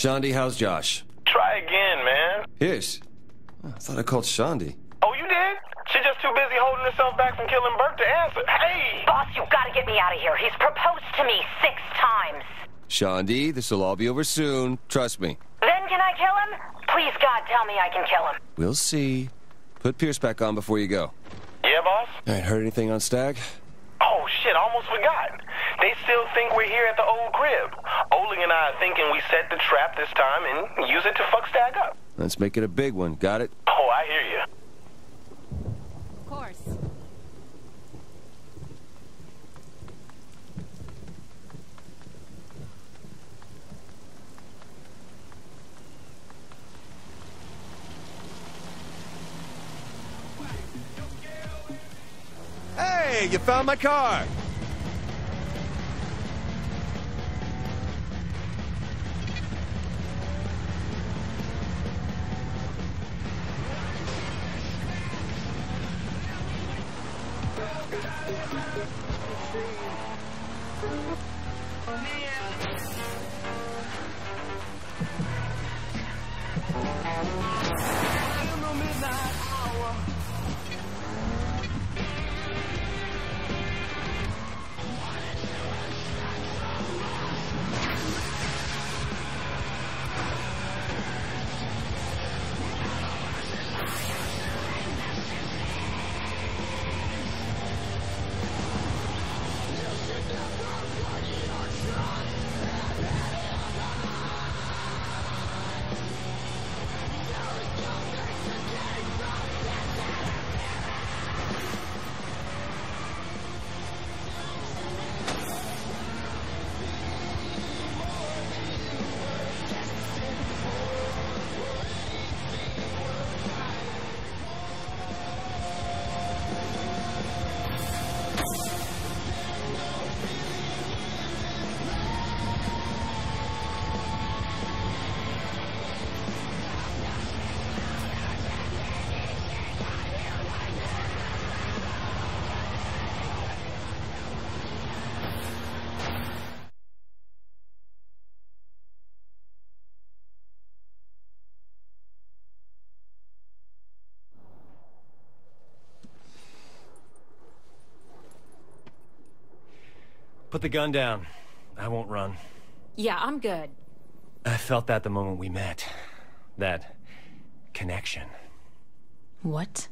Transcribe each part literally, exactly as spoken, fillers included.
Shandy, how's Josh? Try again, man. Pierce? Oh, I thought I called Shandy. Oh, you did? She's just too busy holding herself back from killing Bert to answer. Hey! Boss, you gotta get me out of here. He's proposed to me six times. Shandy, this'll all be over soon. Trust me. Then can I kill him? Please, God, tell me I can kill him. We'll see. Put Pierce back on before you go. Yeah, boss? All right, heard anything on Stag? Oh, shit, almost forgot. They still think we're here at the old crib. Oleg and I are thinking we set the trap this time and use it to fuck Stag up. Let's make it a big one. Got it? Oh, I hear you. Of course. Hey, you found my car! Put the gun down. I won't run. Yeah, I'm good. I felt that the moment we met. That connection. What?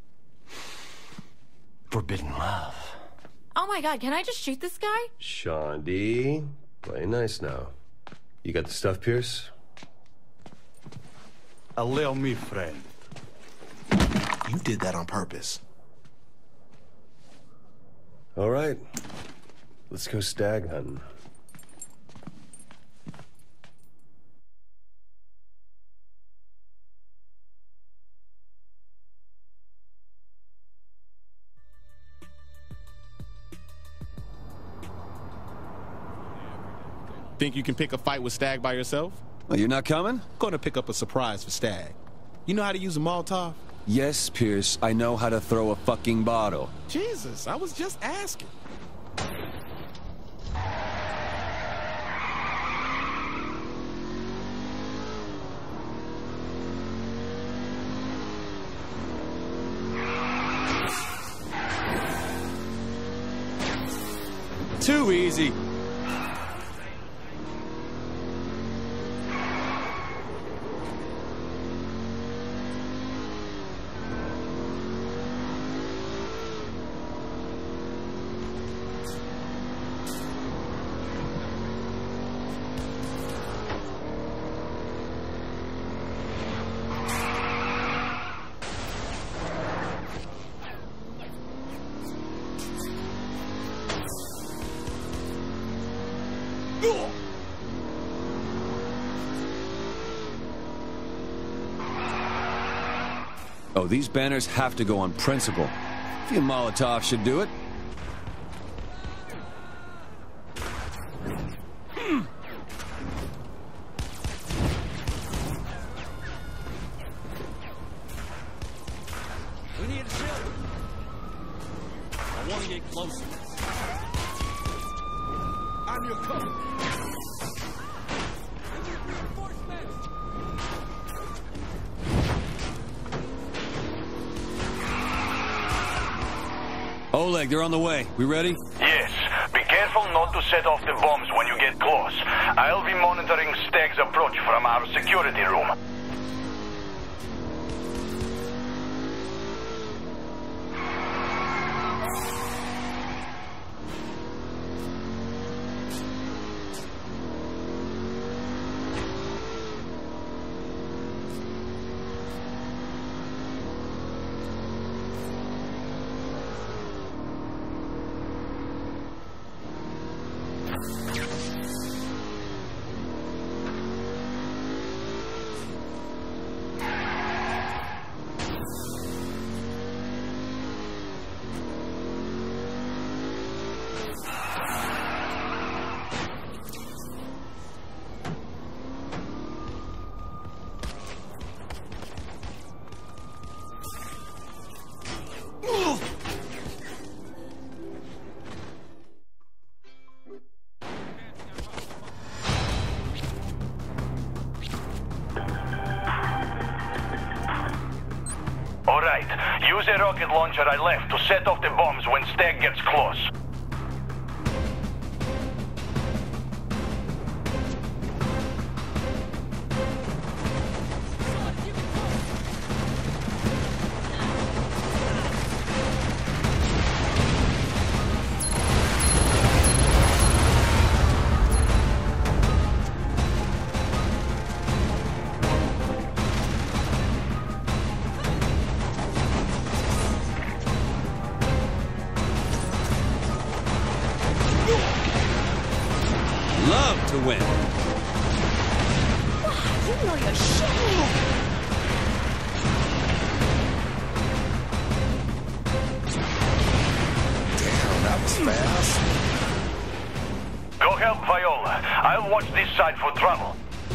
Forbidden love. Oh my god, can I just shoot this guy? Shandy, play nice now. You got the stuff, Pierce? Allow me, friend. You did that on purpose. All right. Let's go stag hunting. Think you can pick a fight with Stag by yourself? Well, you're not coming? Gonna pick up a surprise for Stag. You know how to use a Molotov? Yes, Pierce, I know how to throw a fucking bottle. Jesus, I was just asking. Too easy. Oh, these banners have to go on principle. A few Molotov should do it. We need a shield. I want to get closer. I'm your cover. Reinforcements! Oleg, they're on the way. We ready? Yes. Be careful not to set off the bombs when you get close. I'll be monitoring Stag's approach from our security room. All right. Use a rocket launcher I left to set off the bombs when Stag gets close. Love to win. You know your shit. Damn, that was fast. Go help Viola. I'll watch this side for trouble.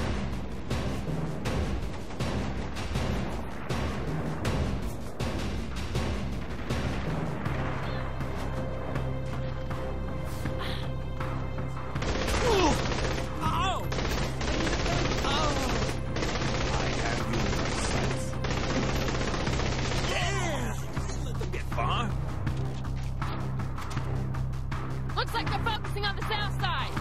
Looks like they're focusing on the south side.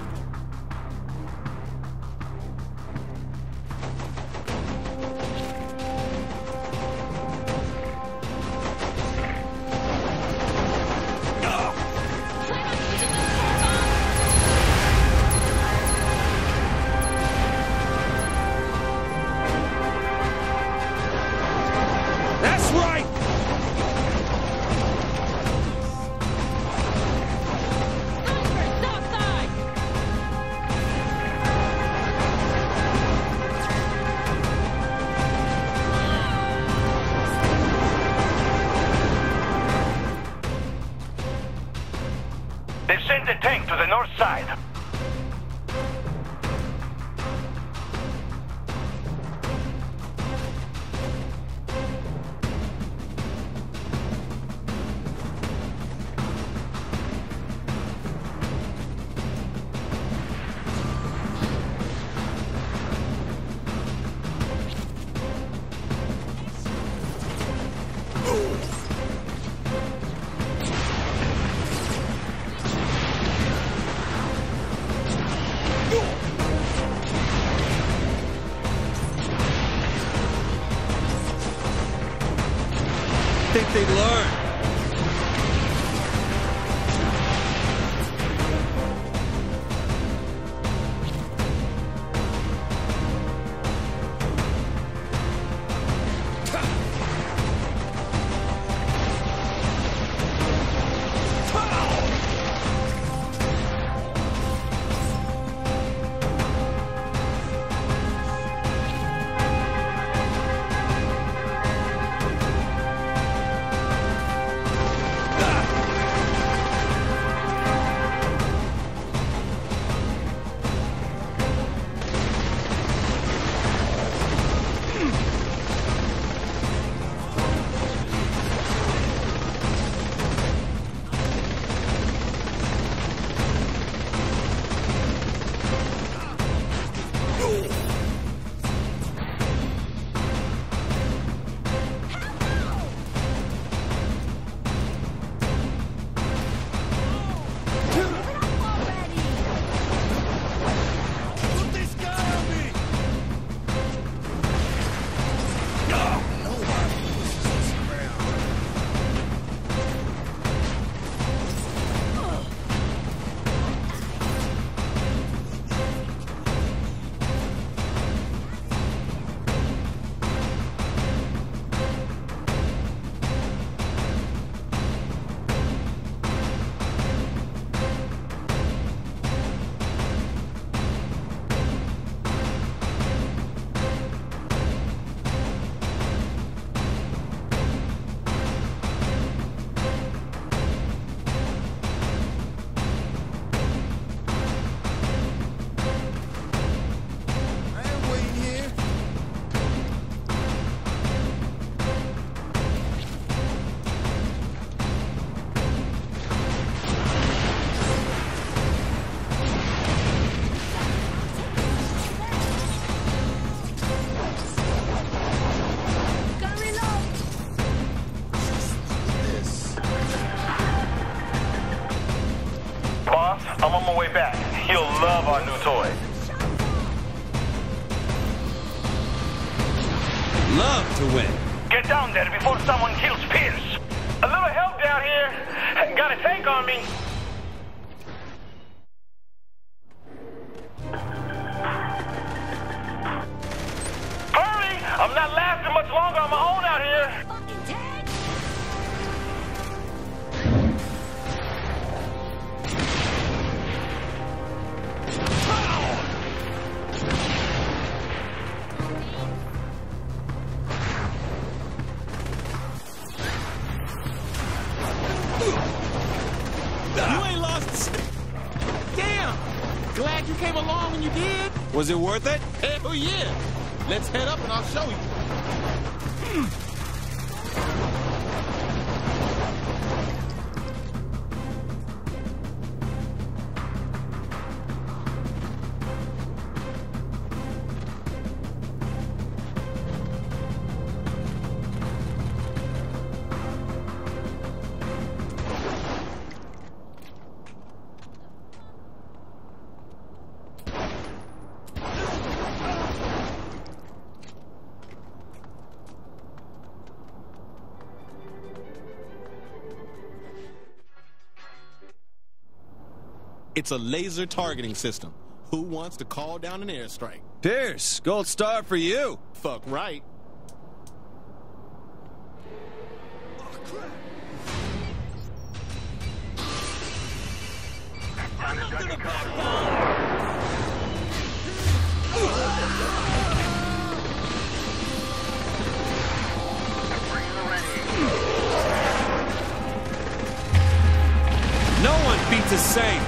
That's right! South side. They've sent a tank to the north side. Think they'd learn. our new toys. Love to win. Get down there before someone kills Pierce. A little help down here. Got a tank on me. Hurry! I'm not lasting much longer on my own out here. Fucking dead. You ain't lost. Damn! Glad you came along when you did. Was it worth it? Hell yeah! Let's head up and I'll show you. It's a laser targeting system. Who wants to call down an airstrike? Pierce, gold star for you. Fuck right. I'm not gonna back down. No one beats a saint.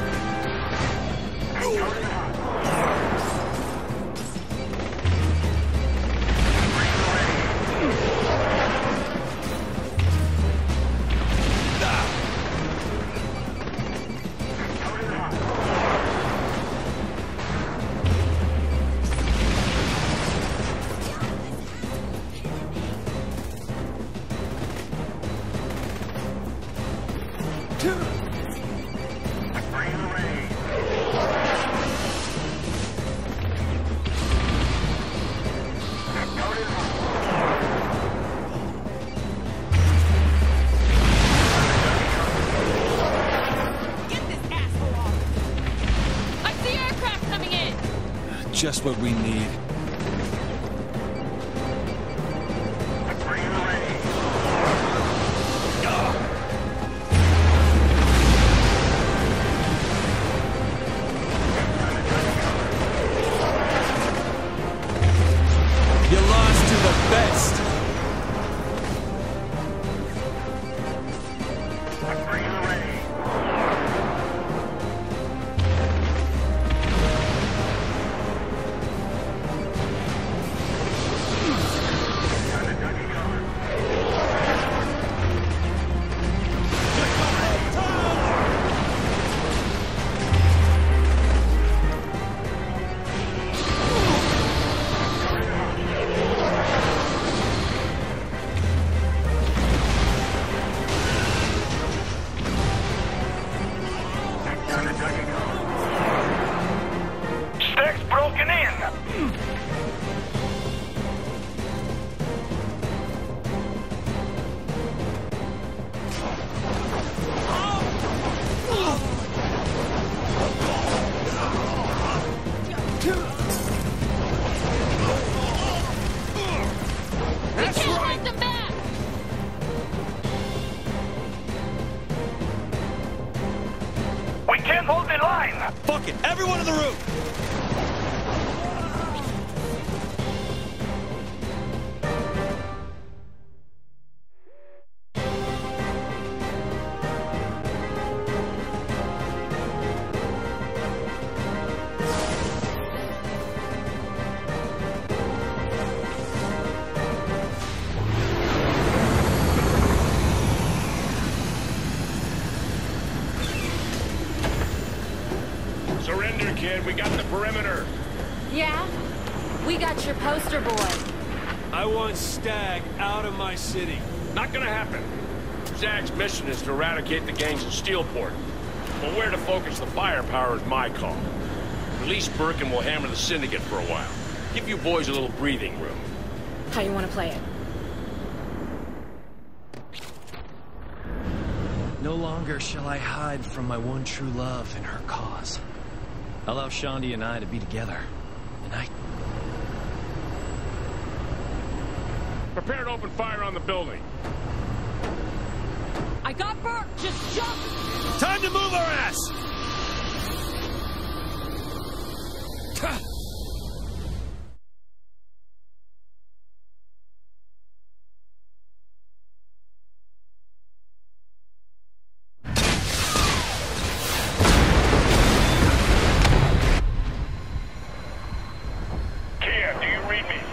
Just what we need. You lost to the best. Stag's broken in. We can't hold them back. We can't hold the line. Fuck it, everyone in the room. Surrender, kid. We got the perimeter. Yeah? We got your poster boy. I want Stag out of my city. Not gonna happen. Stag's mission is to eradicate the gangs in Steelport. But where to focus the firepower is my call. Release Burke and we'll hammer the syndicate for a while. Give you boys a little breathing room. How you want to play it? No longer shall I hide from my one true love and her cause. Allow Shandi and I to be together. And I... Prepare to open fire on the building. I got Burke! Just jump! Time to move our ass! Kia, do you read me?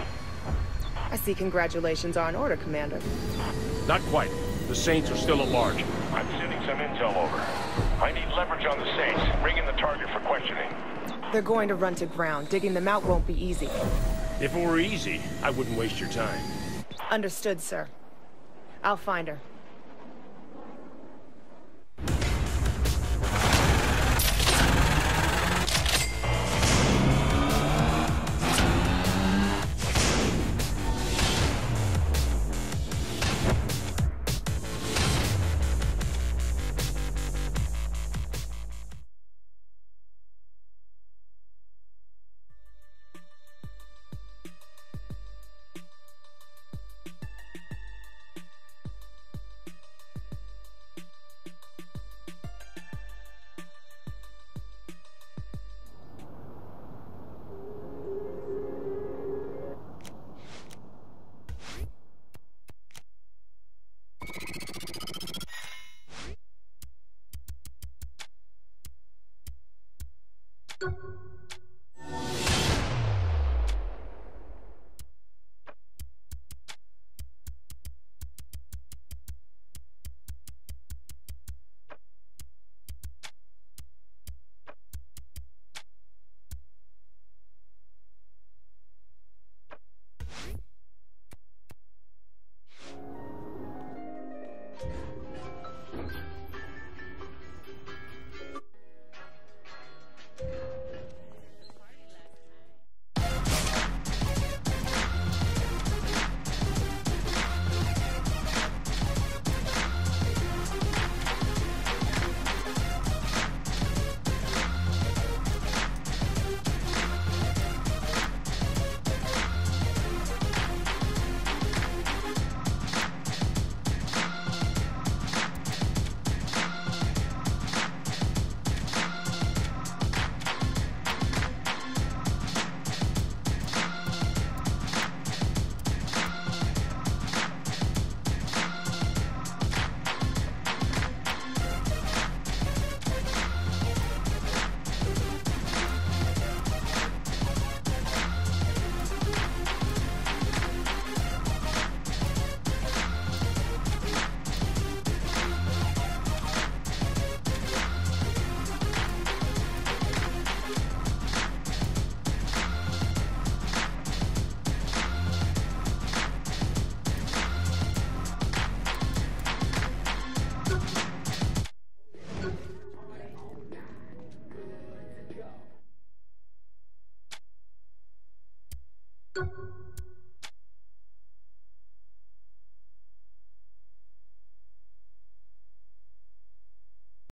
I see congratulations are in order, Commander. Not quite. The Saints are still at large. I'm sending some intel over. I need leverage on the Saints. Bring in the target for questioning. They're going to run to ground. Digging them out won't be easy. If it were easy, I wouldn't waste your time. Understood, sir. I'll find her. You